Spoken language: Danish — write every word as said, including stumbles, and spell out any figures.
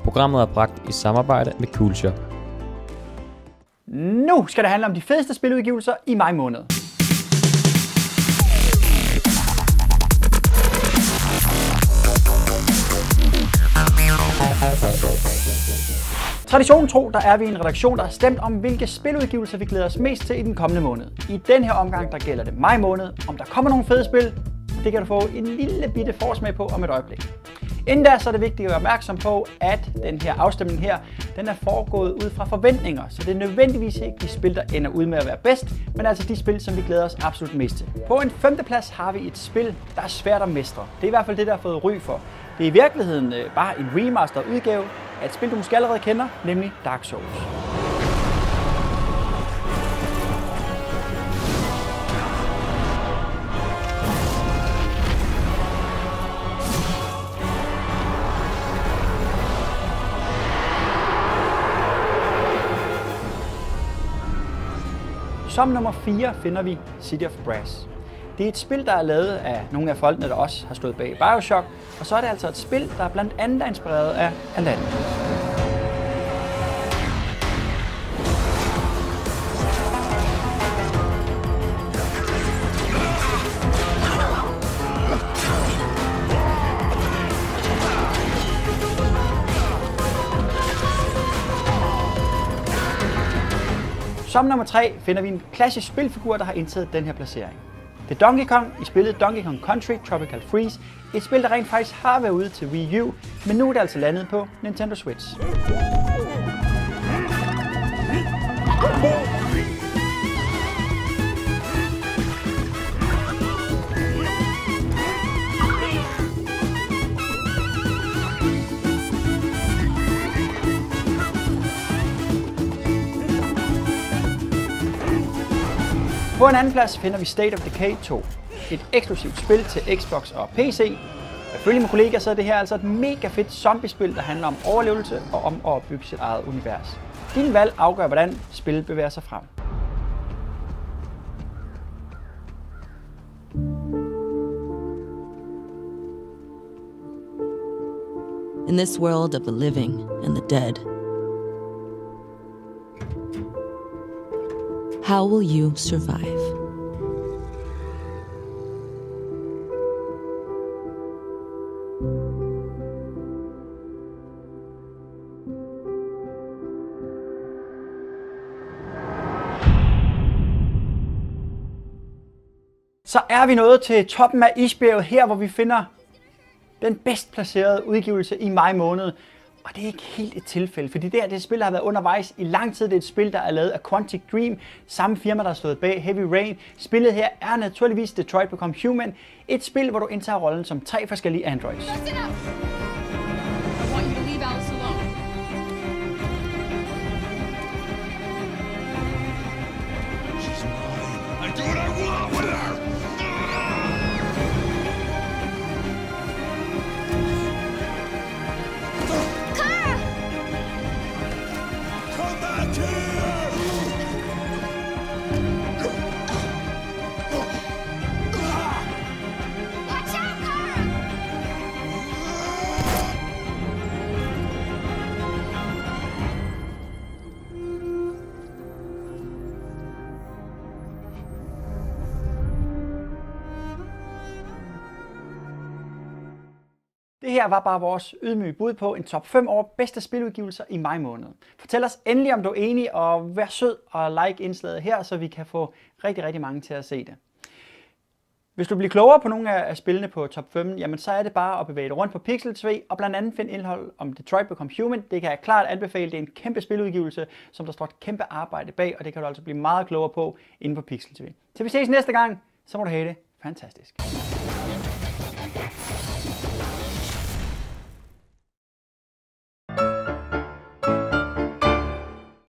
Programmet er bragt i samarbejde med Coolshop. Nu skal det handle om de fedeste spiludgivelser i maj måned. Traditionen tro, der er vi en redaktion, der har stemt om, hvilke spiludgivelser vi glæder os mest til i den kommende måned. I den her omgang, der gælder det maj måned. Om der kommer nogle fede spil, det kan du få en lille bitte forsmag på om et øjeblik. Inden da, så er det vigtigt at være opmærksom på, at den her afstemning her, den er foregået ud fra forventninger. Så det er nødvendigvis ikke de spil, der ender ud med at være bedst, men altså de spil, som vi glæder os absolut mest til. På en femteplads har vi et spil, der er svært at mestre. Det er i hvert fald det, der har fået ry for. Det er i virkeligheden øh, bare en remaster udgave af et spil, du måske allerede kender, nemlig Dark Souls. Som nummer fire finder vi City of Brass. Det er et spil, der er lavet af nogle af folkene, der også har stået bag Bioshock, og så er det altså et spil, der blandt andet er inspireret af Aladdin. Som nummer tre finder vi en klassisk spilfigur, der har indtaget den her placering. Det er Donkey Kong i spillet Donkey Kong Country Tropical Freeze, et spil, der rent faktisk har været ude til Wii U, men nu er det altså landet på Nintendo Switch. På en anden plads finder vi State of Decay to, et eksklusivt spil til Xbox og P C. Ifølge mine kollegaer så er det her altså et mega fedt zombiespil, der handler om overlevelse og om at opbygge sit eget univers. Din valg afgør, hvordan spillet bevæger sig frem. In this world of the living and the dead, how will you survive? Så er vi nået til toppen af isbjerget her, hvor vi finder den bedst placerede udgivelse i maj måned. Og det er ikke helt et tilfælde, fordi det her det er et spil, der har været undervejs i lang tid. Det er et spil, der er lavet af Quantic Dream, samme firma, der har stået bag Heavy Rain. Spillet her er naturligvis Detroit Become Human, et spil, hvor du indtager rollen som tre forskellige androids. Det her var bare vores ydmyge bud på en top fem over bedste spiludgivelser i maj måned. Fortæl os endelig, om du er enig, og vær sød og like indslaget her, så vi kan få rigtig, rigtig mange til at se det. Hvis du bliver klogere på nogle af spillene på top fem, jamen så er det bare at bevæge dig rundt på Pixel T V og blandt andet finde indhold om Detroit Become Human. Det kan jeg klart anbefale. Det er en kæmpe spiludgivelse, som der står et kæmpe arbejde bag, og det kan du altså blive meget klogere på inde på Pixel T V. Til vi ses næste gang, så må du have det fantastisk.